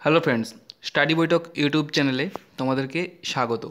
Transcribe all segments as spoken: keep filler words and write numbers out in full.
Hello friends, study বৈঠক YouTube চ্যানেলে তোমাদেরকে স্বাগত।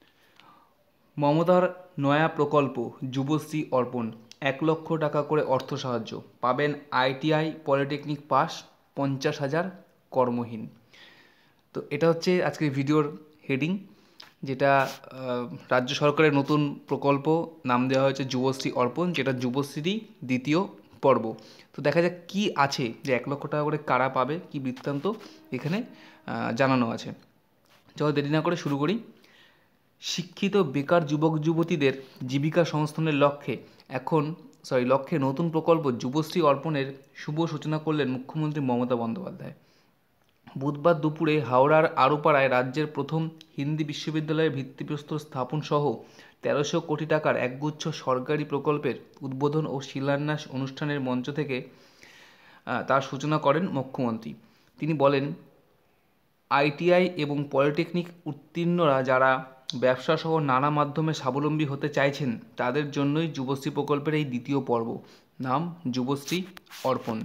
মমতার নয়া প্রকল্প যুবশ্রী অর্পণ, এক লক্ষ টাকা করে অর্থ সাহায্য পাবেন আইটিআই পলিটেকনিক পাস পঞ্চাশ হাজার কর্মহীন। তো এটা হচ্ছে আজকের ভিডিওর হেডিং, যেটা রাজ্য সরকারের নতুন প্রকল্প নাম দেওয়া হয়েছে যুবশ্রী অর্পণ, যেটা যুবশ্রী দ্বিতীয় পর্ব। তো দেখা যাক কী আছে, যে এক লক্ষ টাকা করে কারা পাবে, কি বৃত্তান্ত এখানে জানানো আছে। চলো দেরি না করে শুরু করি। শিক্ষিত বেকার যুবক যুবতীদের জীবিকা সংস্থানের লক্ষ্যে এখন সরি লক্ষ্যে নতুন প্রকল্প যুবশ্রী অর্পণের শুভ সূচনা করলেন মুখ্যমন্ত্রী মমতা বন্দ্যোপাধ্যায়। বুধবার দুপুরে হাওড়ার আরুপাড়ায় রাজ্যের প্রথম হিন্দি বিশ্ববিদ্যালয়ের ভিত্তিপ্রস্তর স্থাপন সহ তেরোশো কোটি টাকার একগুচ্ছ সরকারি প্রকল্পের উদ্বোধন ও শিলান্যাস অনুষ্ঠানের মঞ্চ থেকে তার সূচনা করেন মুখ্যমন্ত্রী। তিনি বলেন, আইটিআই এবং পলিটেকনিক উত্তীর্ণরা যারা ব্যবসাসহ নানা মাধ্যমে স্বাবলম্বী হতে চাইছেন, তাদের জন্যই যুবশ্রী প্রকল্পের এই দ্বিতীয় পর্ব, নাম যুবশ্রী অর্পণ।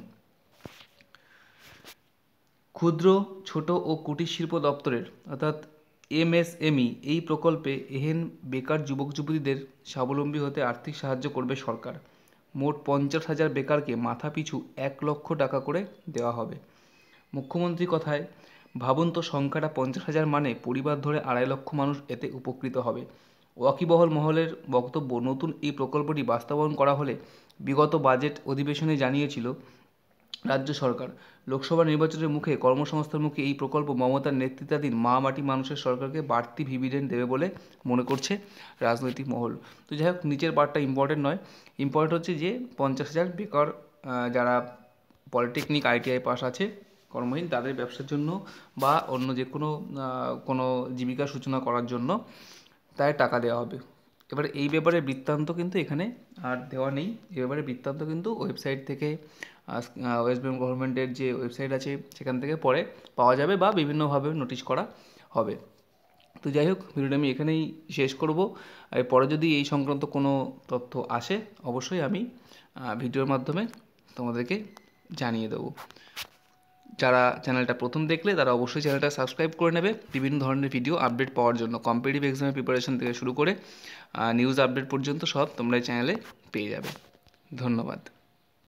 ক্ষুদ্র, ছোট ও কুটির শিল্প দপ্তরের অর্থাৎ এমএসএমই এই প্রকল্পে এহেন বেকার যুবক যুবতীদের স্বাবলম্বী হতে আর্থিক সাহায্য করবে সরকার। মোট পঞ্চাশ হাজার বেকারকে মাথাপিছু এক লক্ষ টাকা করে দেওয়া হবে। মুখ্যমন্ত্রীর কথায়, ভাবুন তো, সংখ্যাটা পঞ্চাশ হাজার মানে পরিবার ধরে আড়াই লক্ষ মানুষ এতে উপকৃত হবে। ওয়াকিবহল মহলের বক্তব্য, নতুন এই প্রকল্পটি বাস্তবায়ন করা হলে বিগত বাজেট অধিবেশনে জানিয়েছিল রাজ্য সরকার, লোকসভা নির্বাচনের মুখে কর্মসংস্থার মুখে এই প্রকল্প মমতার নেতৃত্বাধীন মা মাটি মানুষের সরকারকে বাড়তি ডিভিডেন্ড দেবে বলে মনে করছে রাজনৈতিক মহল। তো যাই হোক, নিচের পার্টটা ইম্পর্টেন্ট নয়, ইম্পর্টেন্ট হচ্ছে যে পঞ্চাশ হাজার বেকার যারা পলিটেকনিক আইটিআই পাস আছে কর্মহীন, তাদের ব্যবসার জন্য বা অন্য যে কোনো কোনো জীবিকা সূচনা করার জন্য তাই টাকা দেওয়া হবে। এবারে এই ব্যাপারে বৃত্তান্ত কিন্তু এখানে আর দেওয়া নেই। এই ব্যাপারে বৃত্তান্ত কিন্তু ওয়েবসাইট থেকে, ওয়েস্ট বেঙ্গল গভর্নমেন্টের যে ওয়েবসাইট আছে সেখান থেকে পরে পাওয়া যাবে বা বিভিন্নভাবে নোটিশ করা হবে। তো যাই হোক, ভিডিওটা আমি এখানেই শেষ করব। আর পরে যদি এই সংক্রান্ত কোনো তথ্য আসে, অবশ্যই আমি ভিডিওর মাধ্যমে তোমাদেরকে জানিয়ে দেবো। যারা চ্যানেলটা প্রথম দেখলে তারা অবশ্যই চ্যানেলটা সাবস্ক্রাইব করে নেবে বিভিন্ন ধরনের ভিডিও আপডেট পাওয়ার জন্য। কম্পিটিটিভ এক্সামের প্রিপারেশন থেকে শুরু করে নিউজ আপডেট পর্যন্ত সব তোমরা এই চ্যানেলে পেয়ে যাবে। ধন্যবাদ।